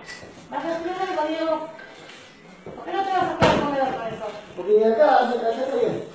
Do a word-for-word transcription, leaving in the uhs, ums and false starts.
¿Vas a estudiar algo, Diego? ¿Por qué no te vas a quedar al comedor con eso? Porque acá, acá, acá está bien.